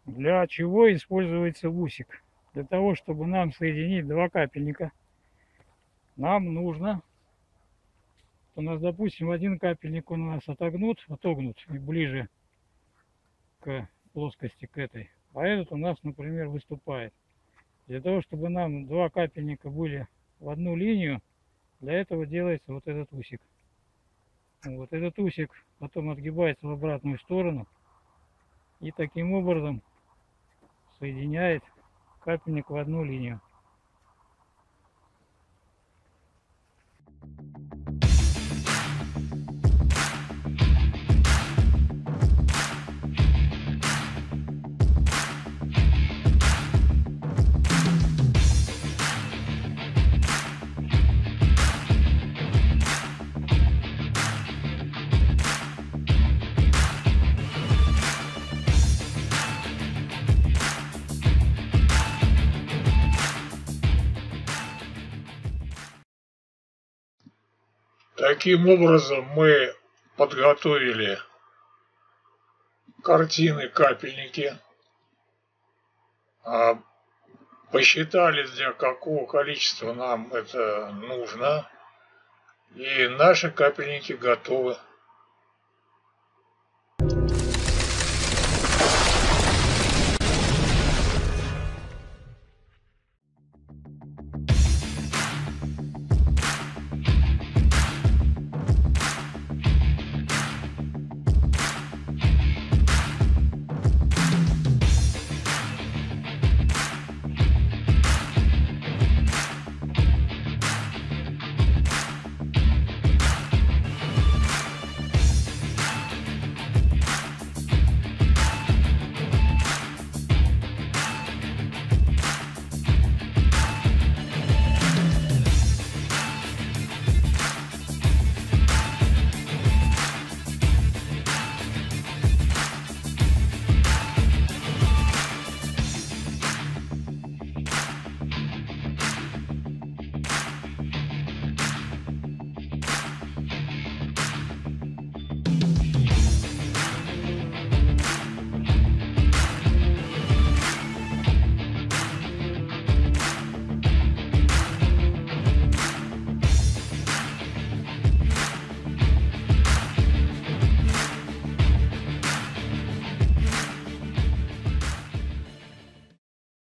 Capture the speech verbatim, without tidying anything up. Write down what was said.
Для чего используется усик? Для того, чтобы нам соединить два капельника, нам нужно, у нас, допустим, один капельник у нас отогнут, отогнут и ближе к плоскости, к этой, а этот у нас, например, выступает. Для того, чтобы нам два капельника были в одну линию, для этого делается вот этот усик. Вот этот усик потом отгибается в обратную сторону и таким образом соединяет капельник в одну линию. Таким образом мы подготовили картины капельники, посчитали, для какого количества нам это нужно, и наши капельники готовы.